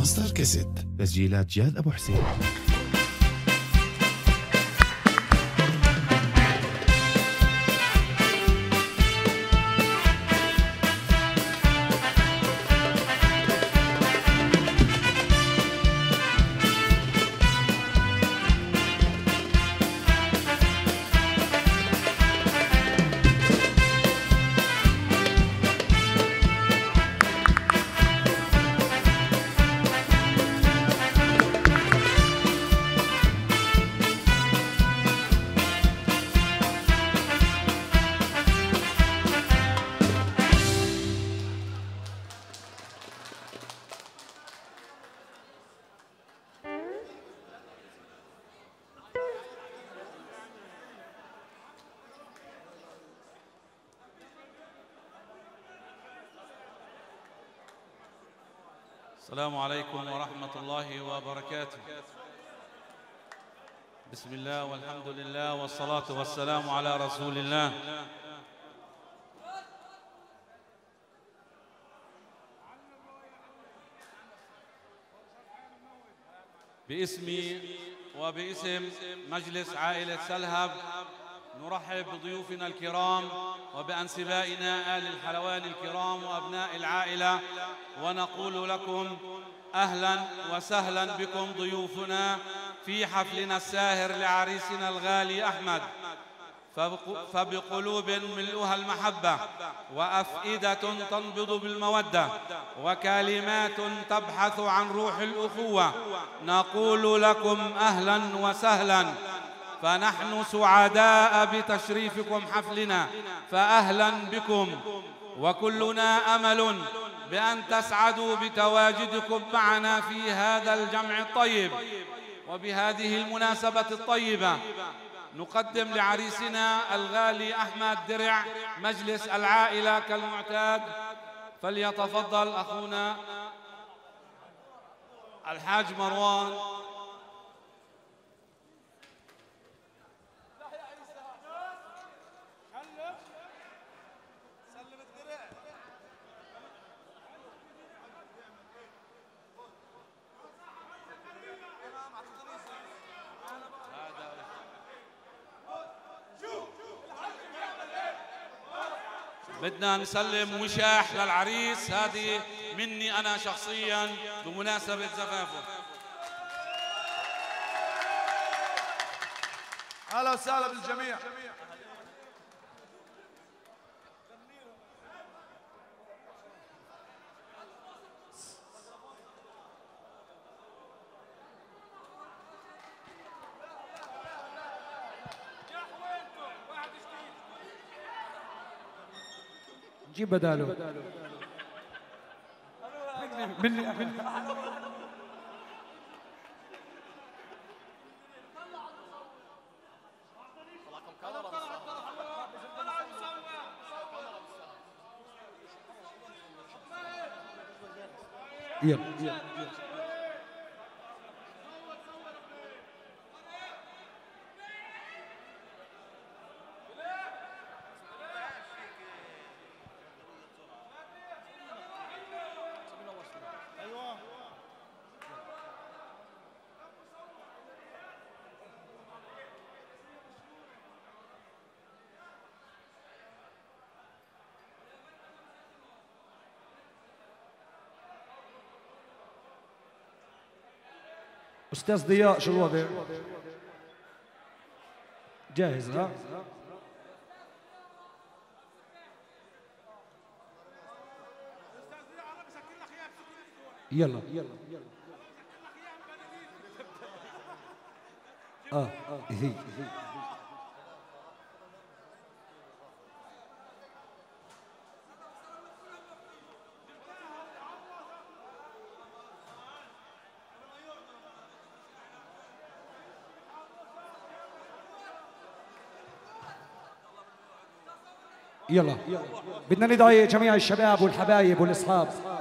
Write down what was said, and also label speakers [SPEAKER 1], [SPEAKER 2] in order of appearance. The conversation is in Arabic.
[SPEAKER 1] ماستر كاسيت، تسجيلات جاد أبو حسين.
[SPEAKER 2] السلام عليكم ورحمة الله وبركاته. بسم الله والحمد لله والصلاة والسلام على رسول الله. باسمي وباسم مجلس عائلة سلهب نرحب بضيوفنا الكرام وبأنسبائنا آل الحلوان الكرام وأبناء العائلة، ونقول لكم أهلا وسهلا بكم ضيوفنا في حفلنا الساهر لعريسنا الغالي أحمد. فبقلوب ملؤها المحبة وأفئدة تنبض بالمودة وكلمات تبحث عن روح الأخوة نقول لكم أهلا وسهلا. فنحن سعداء بتشريفكم حفلنا، فأهلا بكم، وكلنا أمل بأن تسعدوا بتواجدكم معنا في هذا الجمع الطيب. وبهذه المناسبة الطيبة نقدم لعريسنا الغالي أحمد درع مجلس العائلة كالمعتاد. فليتفضل أخونا الحاج مروان. بدنا نسلم وشاح للعريس، هذه مني أنا شخصياً بمناسبة زفافه.
[SPEAKER 3] أهلا وسهلا بالجميع.
[SPEAKER 4] جيب بداله مني يلا. أستاذ ضياء شو الوضع؟ جاهز ها؟ يلا هي يلا بدنا ندعي جميع الشباب والحبايب والأصحاب